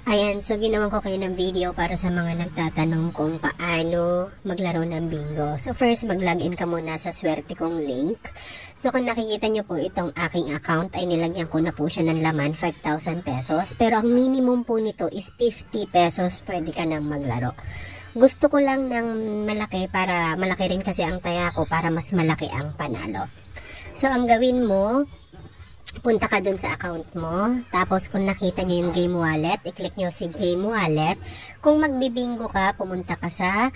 Ayan, so ginawan ko kayo ng video para sa mga nagtatanong kung paano maglaro ng bingo. So first, mag-login ka muna sa swerte kong link. So kung nakikita nyo po itong aking account, ay nilagyan ko na po siya ng laman, 5,000 pesos. Pero ang minimum po nito is 50 pesos, pwede ka nang maglaro. Gusto ko lang ng malaki para malaki rin kasi ang taya ko para mas malaki ang panalo. So ang gawin mo, punta ka dun sa account mo, tapos kung nakita nyo yung game wallet, i-click nyo si game wallet. Kung magbibingo ka, pumunta ka sa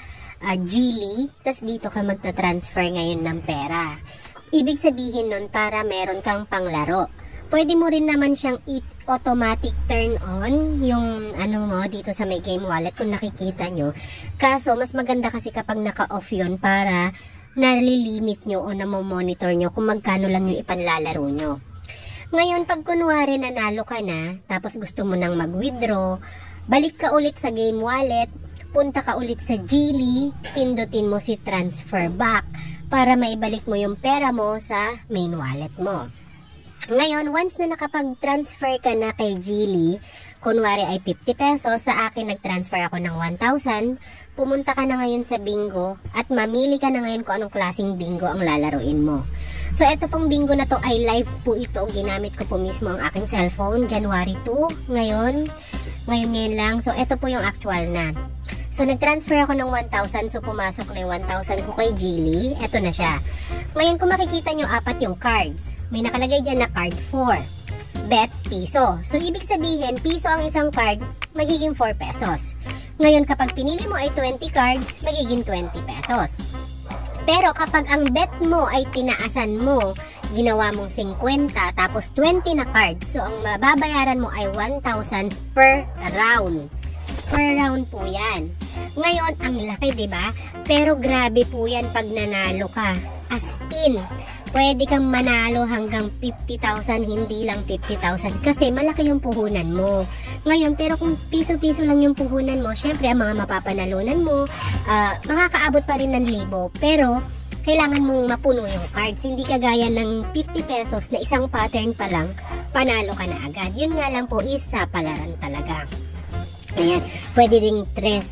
Geely, tapos dito ka magta-transfer ngayon ng pera. Ibig sabihin nun, para meron kang panglaro. Pwede mo rin naman siyang automatic turn on, yung ano mo, dito sa may game wallet, kung nakikita nyo. Kaso, mas maganda kasi kapag naka-off yun, para nalilimit nyo o namomonitor nyo kung magkano lang yung ipanlalaro nyo. Ngayon, pag kunwari nanalo ka na, tapos gusto mo nang mag-withdraw, balik ka ulit sa game wallet, punta ka ulit sa Geely, pindutin mo si transfer back para maibalik mo yung pera mo sa main wallet mo. Ngayon, once na nakapag-transfer ka na kay Geely, kunwari ay 50 pesos, sa akin nag-transfer ako ng 1,000, pumunta ka na ngayon sa bingo at mamili ka na ngayon kung anong klaseng bingo ang lalaruin mo. So, ito pong bingo na to ay live po ito. Ginamit ko po mismo ang aking cellphone, January 2, ngayon lang. So, ito po yung actual na. So, nag-transfer ako ng 1,000. So, pumasok na yung 1,000 ko kay Geely. Ito na siya. Ngayon, kung makikita nyo, apat yung cards. May nakalagay dyan na card 4. Bet, piso. So, ibig sabihin, piso ang isang card, magiging 4 pesos. Ngayon, kapag pinili mo ay 20 cards, magiging 20 pesos. Pero kapag ang bet mo ay tinaasan mo, ginawa mong 50, tapos 20 na cards, so ang mababayaran mo ay 1,000 per round. Per round po yan. Ngayon, ang laki, diba? Pero grabe po yan pag nanalo ka. As in, pwede kang manalo hanggang 50,000, hindi lang 50,000. Kasi malaki yung puhunan mo. Ngayon, pero kung piso-piso lang yung puhunan mo, syempre, ang mga mapapanalunan mo, makakaabot pa rin ng 1,000. Pero, kailangan mong mapuno yung cards. Hindi kagaya ng 50 pesos na isang pattern pa lang, panalo ka na agad. Yun nga lang po is sa palaran talaga. Ayan, pwede ring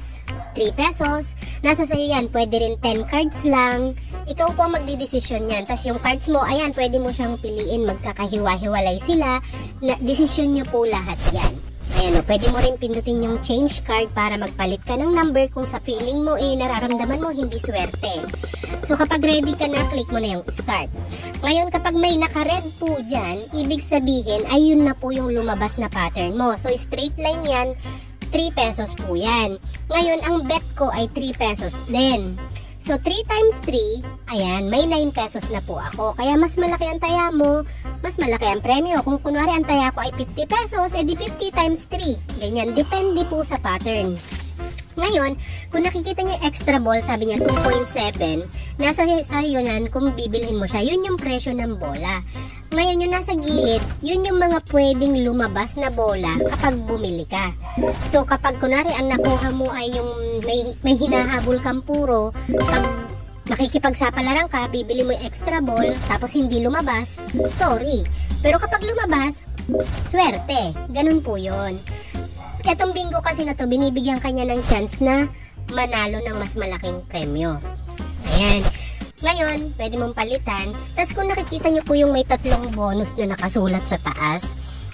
3 pesos. Nasa sayo yan, pwede rin 10 cards lang. Ikaw po magdidesisyon yan. Tapos yung cards mo, ayan, pwede mo siyang piliin. Magkakahiwa-hiwalay sila. Desisyon nyo po lahat yan. Ayan o, pwede mo rin pindutin yung change card para magpalit ka ng number kung sa feeling mo, nararamdaman mo hindi swerte. So kapag ready ka na, click mo na yung start. Ngayon, kapag may naka-red po dyan, ibig sabihin, ayun na po yung lumabas na pattern mo. So straight line yan, 3 pesos po yan. Ngayon, ang bet ko ay 3 pesos din. So, 3 times 3, ayan, may 9 pesos na po ako. Kaya mas malaki ang taya mo, mas malaki ang premyo. Kung kunwari ang taya ko ay 50 pesos, edi 50 times 3. Ganyan, depende po sa pattern. Ngayon, kung nakikita niyo extra ball, sabi niya 2.7, nasa sayo nan kung bibilhin mo siya, yun yung presyo ng bola. Ngayon, yung nasa gilid, yun yung mga pwedeng lumabas na bola kapag bumili ka. So, kapag kunwari ang nakuha mo ay yung may hinahabol kang puro, pag makikipagsapalaran ka, bibili mo yung extra ball, tapos hindi lumabas, sorry. Pero kapag lumabas, swerte. Ganun po yun. Etong bingo kasi na to, binibigyan kanya ng chance na manalo ng mas malaking premyo. Ayan. Ngayon, pwede mong palitan. Tapos kung nakikita nyo po yung may 3 bonus na nakasulat sa taas,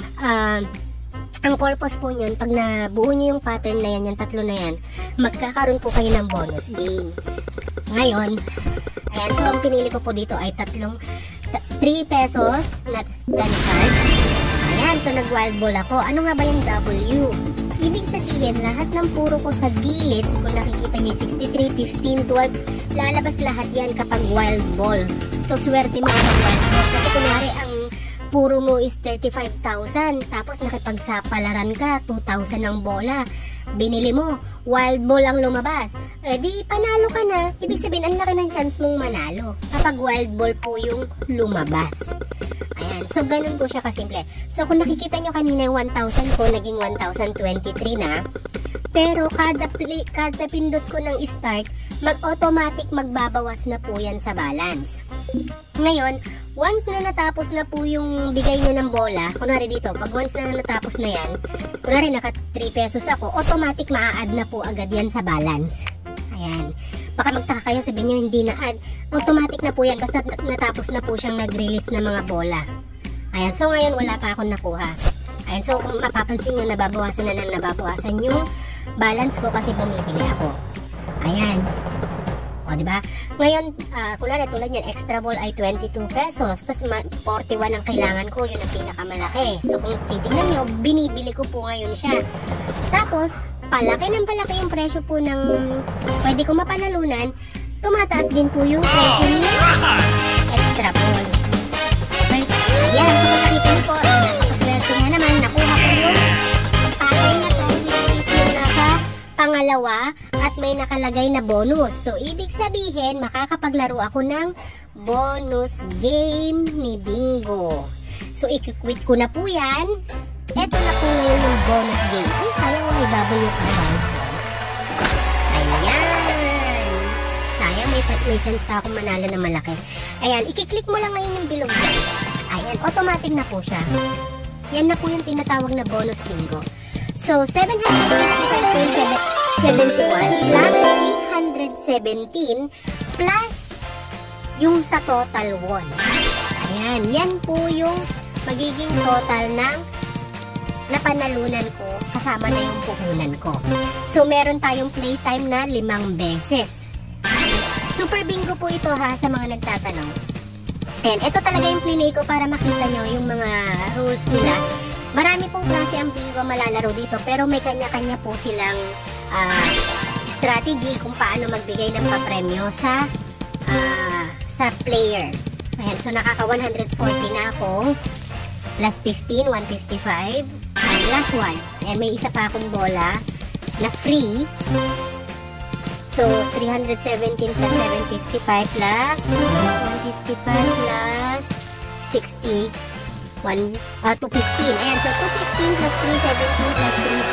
ang purpose po nyon, pag nabuo nyo yung pattern na yan, yung 3 na yan, magkakaroon po kayo ng bonus game. Ngayon, ayan, so ang pinili ko po dito ay 3 pesos na stand card. Ayan, so nag-wild ball ako. Ano nga ba yung W? Ibig sabihin, lahat ng puro ko sa gilid, kung nakikita nyo 63, 15, 12, lalabas lahat yan kapag wild ball. So, swerte mo kapag wild ball. Kasi kunwari, ang puro mo is 35,000, tapos nakipagsapalaran ka, 2,000 ang bola. Binili mo, wild ball ang lumabas. Di, panalo ka na. Ibig sabihin, ang laki ng chance mong manalo kapag wild ball po yung lumabas. Ayan. So, ganun po siya kasimple. So, kung nakikita nyo kanina yung 1,000 ko, naging 1,023 na. Pero kada pindot ko ng start, mag-automatic magbabawas na po yan sa balance. Ngayon, once na natapos na po yung bigay niya ng bola, kunwari dito, pag once na natapos na yan, kunwari naka 3 pesos ako, automatic maa-add na po agad yan sa balance. Ayan. Baka magtaka kayo, sabihin nyo hindi na-add. Automatic na po yan, basta natapos na po siyang nag-release ng mga bola. Ayan, so ngayon wala pa akong nakuha. Ayan, so kung mapapansin nyo, nababawasan na ng nababawasan yung balance ko kasi bumibili ako. Ayan. O, diba? Ngayon, kunwari tulad yan, extra ball ay 22 pesos. Tapos 41 ang kailangan ko, yun ang pinakamalaki. So kung titignan nyo, binibili ko po ngayon siya. Tapos, palaki ng palaki yung presyo po ng pwede ko mapanalunan, tumataas din po yung presyo niya extra ball. Well, ayan, so kung nakita nyo po, napakaswerte nga naman, nakuha ko yung pattern niya po, which is yung nasa pangalawa at may nakalagay na bonus. So, ibig sabihin, makakapaglaro ako ng bonus game ni Bingo. So, i-quit ko na po yan. Eto na po ngayon yung bonus game. Ay, sayang may W ka ba? Ayan. Sayang may chance pa akong manalo na malaki. Ayan, i-click mo lang ngayon yung bilog. Ayan, automatic na po siya. Yan na po yung tinatawag na bonus bingo. So, 765.71 plus 817 plus yung sa total won. Ayan, yan po yung magiging total ng napanalunan ko kasama na yung puhunan ko. So, meron tayong playtime na 5 beses. Super bingo po ito ha sa mga nagtatanong. And ito talaga yung plinay ko para makita nyo yung mga rules nila. Marami pong klase ang bingo malalaro dito pero may kanya-kanya po silang strategy kung paano magbigay ng papremyo sa player. Ayan, so nakaka 140 na ako. Plus 15, 155. And last one. Eh, may isa pa akong bola na free. So, 317 plus 755 plus 155 plus 60. 215. Ayan, so 215 plus 317 plus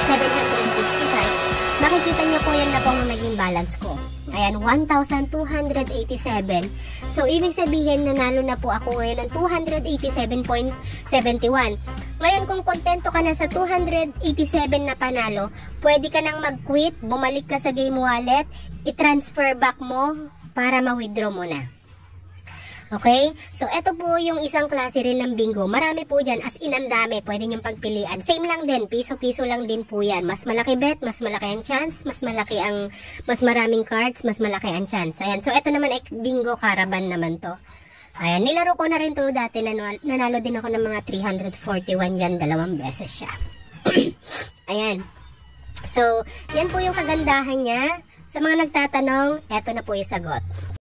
755. Makikita nyo po yan na po ang naging balance ko. Ayan, 1,287. So, ibig sabihin, nanalo na po ako ngayon ng 287.71. Ngayon, kung kontento ka na sa 287 na panalo, pwede ka nang mag-quit, bumalik ka sa game wallet, i-transfer back mo para ma-withdraw mo na. Okay? So, ito po yung isang klase rin ng bingo. Marami po dyan. As in, ang dami. Pwede niyong pagpilian. Same lang din. Piso-piso lang din po yan. Mas malaki bet, mas malaki ang chance, mas maraming cards, mas malaki ang chance. Ayan. So, ito naman ay bingo caravan naman to. Ayan. Nilaro ko na rin to dati. Nanalo din ako ng mga 341 yan. 2 beses siya. Ayan. So, yan po yung kagandahan niya. Sa mga nagtatanong, eto na po yung sagot.